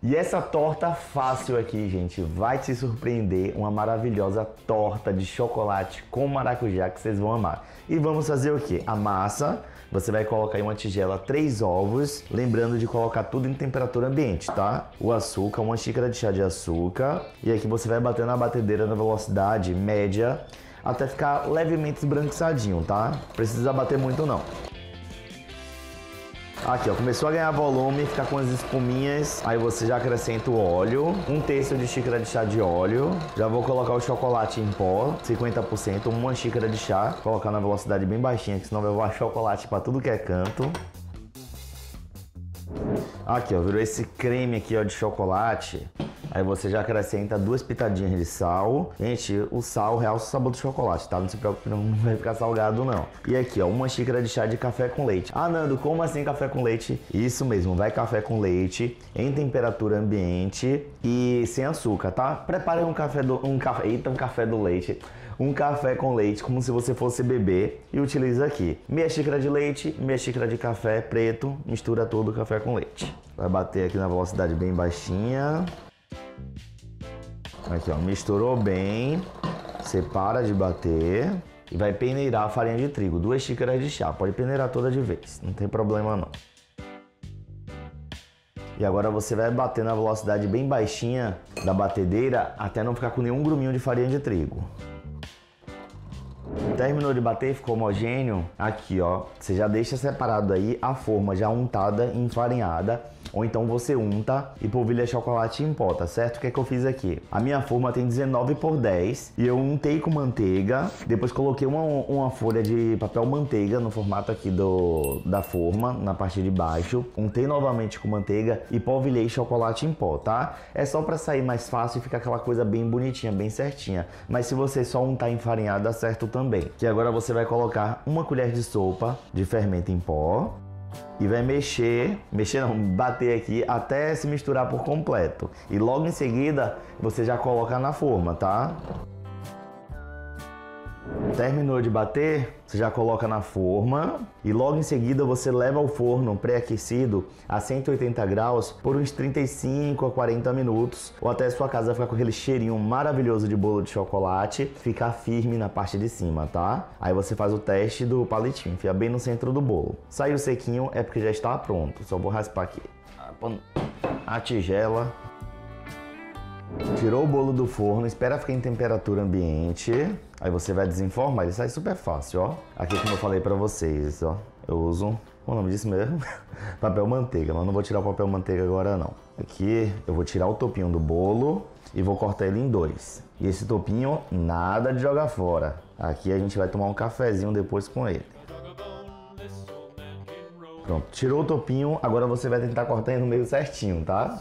E essa torta fácil aqui, gente, vai te surpreender. Uma maravilhosa torta de chocolate com maracujá que vocês vão amar. E vamos fazer o quê? A massa, você vai colocar em uma tigela 3 ovos, lembrando de colocar tudo em temperatura ambiente, tá? O açúcar, 1 xícara de chá de açúcar. E aqui você vai bater na batedeira na velocidade média até ficar levemente esbranquiçadinho, tá? Precisa bater muito não. Aqui, ó, começou a ganhar volume, ficar com as espuminhas, aí você já acrescenta o óleo, 1/3 de xícara de chá de óleo, já vou colocar o chocolate em pó, 50%, 1 xícara de chá, colocar na velocidade bem baixinha, que senão vai voar chocolate pra tudo que é canto. Aqui, ó, virou esse creme aqui, ó, de chocolate. Aí você já acrescenta 2 pitadinhas de sal. Gente, o sal realça o sabor do chocolate, tá? Não se preocupe, não vai ficar salgado, não. E aqui, ó, 1 xícara de chá de café com leite. Ah, Nando, como assim café com leite? Isso mesmo, vai café com leite em temperatura ambiente e sem açúcar, tá? Prepare um café do leite. Um café com leite, como se você fosse beber, e utiliza aqui. Meia xícara de leite, meia xícara de café preto, mistura todo o café com leite. Vai bater aqui na velocidade bem baixinha. Aqui, ó, misturou bem, você para de bater e vai peneirar a farinha de trigo, 2 xícaras de chá, pode peneirar toda de vez, não tem problema não. E agora você vai bater na velocidade bem baixinha da batedeira até não ficar com nenhum gruminho de farinha de trigo. Terminou de bater, ficou homogêneo, aqui ó, você já deixa separado aí a forma já untada e enfarinhada, ou então você unta e polvilha chocolate em pó, tá certo? O que é que eu fiz aqui? A minha forma tem 19 por 10 e eu untei com manteiga, depois coloquei uma folha de papel manteiga no formato aqui da forma, na parte de baixo, untei novamente com manteiga e polvilhei chocolate em pó, tá? É só pra sair mais fácil e ficar aquela coisa bem bonitinha, bem certinha, mas se você só untar enfarinhado dá certo também. Que agora você vai colocar 1 colher de sopa de fermento em pó e vai bater aqui até se misturar por completo. E logo em seguida você já coloca na forma, tá? Terminou de bater, você já coloca na forma e logo em seguida você leva ao forno pré-aquecido a 180 graus por uns 35 a 40 minutos ou até sua casa ficar com aquele cheirinho maravilhoso de bolo de chocolate, ficar firme na parte de cima, tá? Aí você faz o teste do palitinho, enfia bem no centro do bolo. Saiu sequinho é porque já está pronto, só vou raspar aqui a tigela. Tirou o bolo do forno, espera ficar em temperatura ambiente. Aí você vai desenformar, ele sai super fácil, ó. Aqui como eu falei pra vocês, ó. Eu uso, o nome disso mesmo? Papel manteiga, mas não vou tirar o papel manteiga agora não. Aqui eu vou tirar o topinho do bolo e vou cortar ele em 2. E esse topinho, nada de jogar fora. Aqui a gente vai tomar um cafezinho depois com ele. Pronto, tirou o topinho, agora você vai tentar cortar ele no meio certinho, tá?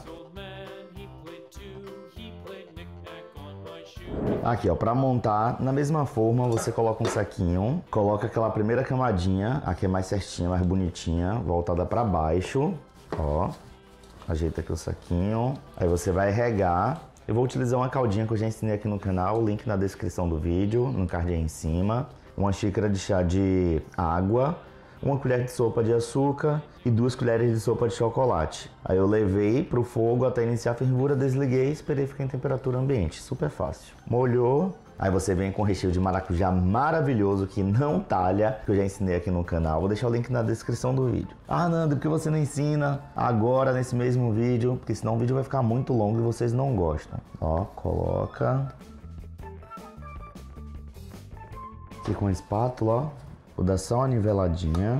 Aqui, ó, para montar, na mesma forma, você coloca um saquinho, coloca aquela primeira camadinha, aqui é mais certinha, mais bonitinha, voltada para baixo, ó, ajeita aqui o saquinho, aí você vai regar. Eu vou utilizar uma caldinha que eu já ensinei aqui no canal, link na descrição do vídeo, no card aí em cima, 1 xícara de chá de água, 1 colher de sopa de açúcar e 2 colheres de sopa de chocolate. Aí eu levei pro fogo até iniciar a fervura, desliguei e esperei ficar em temperatura ambiente. Super fácil. Molhou. Aí você vem com recheio de maracujá maravilhoso que não talha, que eu já ensinei aqui no canal. Vou deixar o link na descrição do vídeo. Ah, Nando, por que você não ensina agora nesse mesmo vídeo? Porque senão o vídeo vai ficar muito longo e vocês não gostam. Ó, coloca. Aqui com a espátula, ó. Vou dar só uma niveladinha.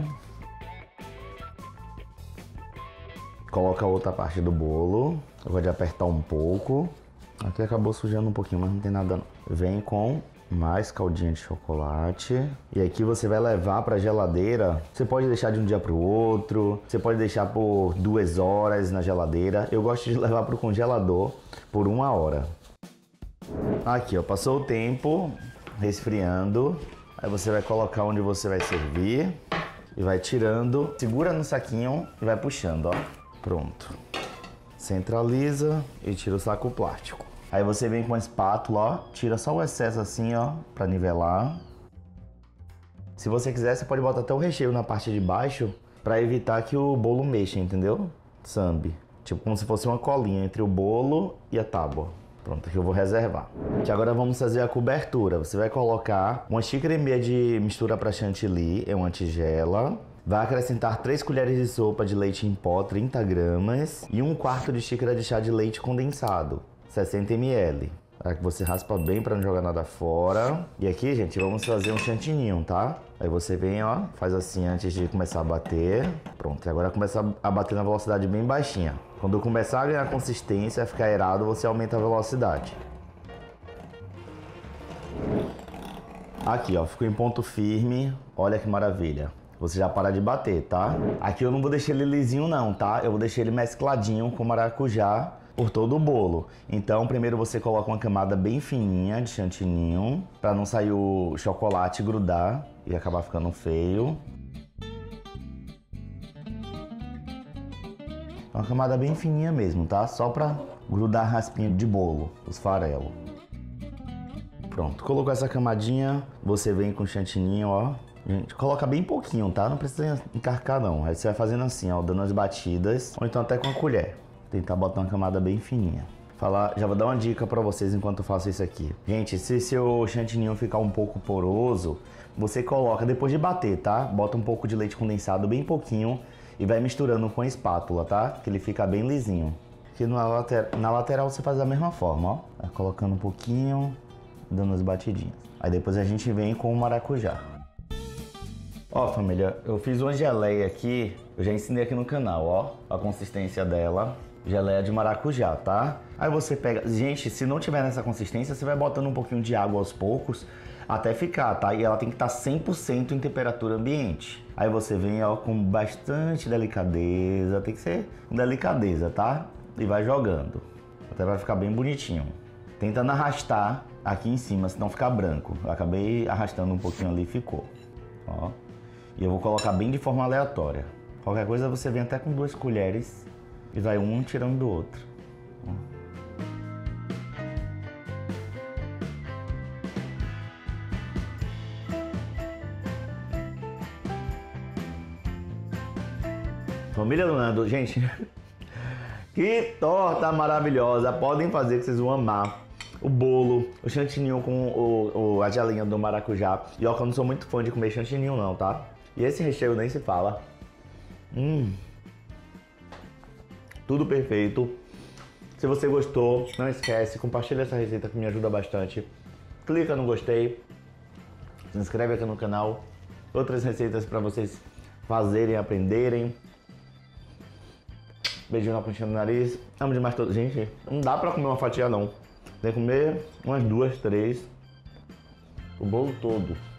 Coloca a outra parte do bolo. Eu vou de apertar um pouco. Aqui acabou sujando um pouquinho, mas não tem nada não. Vem com mais caldinha de chocolate. E aqui você vai levar para a geladeira. Você pode deixar de um dia para o outro. Você pode deixar por 2 horas na geladeira. Eu gosto de levar para o congelador por 1 hora. Aqui, ó, passou o tempo, resfriando. Aí você vai colocar onde você vai servir e vai tirando, segura no saquinho e vai puxando, ó. Pronto. Centraliza e tira o saco plástico. Aí você vem com a espátula, ó, tira só o excesso assim, ó, pra nivelar. Se você quiser, você pode botar até o recheio na parte de baixo pra evitar que o bolo mexa, entendeu? Sambe. Tipo como se fosse uma colinha entre o bolo e a tábua. Pronto, aqui eu vou reservar. Que agora vamos fazer a cobertura. Você vai colocar 1,5 xícaras de mistura para chantilly, é uma tigela. Vai acrescentar 3 colheres de sopa de leite em pó, 30 gramas. E 1/4 de xícara de chá de leite condensado, 60 ml. Aí você raspa bem para não jogar nada fora. E aqui, gente, vamos fazer um chantininho, tá? Aí você vem, ó, faz assim antes de começar a bater. Pronto, e agora começa a bater na velocidade bem baixinha. Quando começar a ganhar consistência, ficar aerado, você aumenta a velocidade. Aqui, ó, ficou em ponto firme. Olha que maravilha. Você já para de bater, tá? Aqui eu não vou deixar ele lisinho não, tá? Eu vou deixar ele mescladinho com maracujá por todo o bolo. Então, primeiro você coloca uma camada bem fininha de chantininho, para não sair o chocolate e grudar e acabar ficando feio. Uma camada bem fininha mesmo, tá? Só para grudar a raspinha de bolo, os farelos. Pronto, colocou essa camadinha, você vem com o chantininho, ó. Gente, coloca bem pouquinho, tá? Não precisa encarcar não. Aí você vai fazendo assim, ó, dando as batidas, ou então até com a colher. Tentar botar uma camada bem fininha. Já vou dar uma dica pra vocês enquanto eu faço isso aqui. Gente, se seu chantininho ficar um pouco poroso, você coloca, depois de bater, tá? Bota um pouco de leite condensado, bem pouquinho, e vai misturando com a espátula, tá? Que ele fica bem lisinho. Aqui na lateral você faz da mesma forma, ó. Vai colocando um pouquinho, dando as batidinhas. Aí depois a gente vem com o maracujá. Ó, família, eu fiz uma geleia aqui, eu já ensinei aqui no canal, ó, a consistência dela. Geleia de maracujá, tá? Aí você pega... Gente, se não tiver nessa consistência, você vai botando um pouquinho de água aos poucos até ficar, tá? E ela tem que estar 100% em temperatura ambiente. Aí você vem, ó, com bastante delicadeza, tem que ser com delicadeza, tá? E vai jogando, até vai ficar bem bonitinho. Tentando arrastar aqui em cima, senão fica branco. Eu acabei arrastando um pouquinho ali e ficou, ó. E eu vou colocar bem de forma aleatória. Qualquer coisa você vem até com 2 colheres e vai um tirando do outro. Família do Nando, gente, que torta maravilhosa. Podem fazer que vocês vão amar. O bolo, o chantininho com a gelinha do maracujá. E ó, que eu não sou muito fã de comer chantininho não, tá? E esse recheio nem se fala. Tudo perfeito. Se você gostou, não esquece, compartilha essa receita que me ajuda bastante. Clica no gostei, se inscreve aqui no canal. Outras receitas para vocês fazerem, aprenderem. Beijinho na pontinha do nariz. Amo demais todo. Gente, não dá pra comer uma fatia não. Tem que comer umas 2, 3. O bolo todo.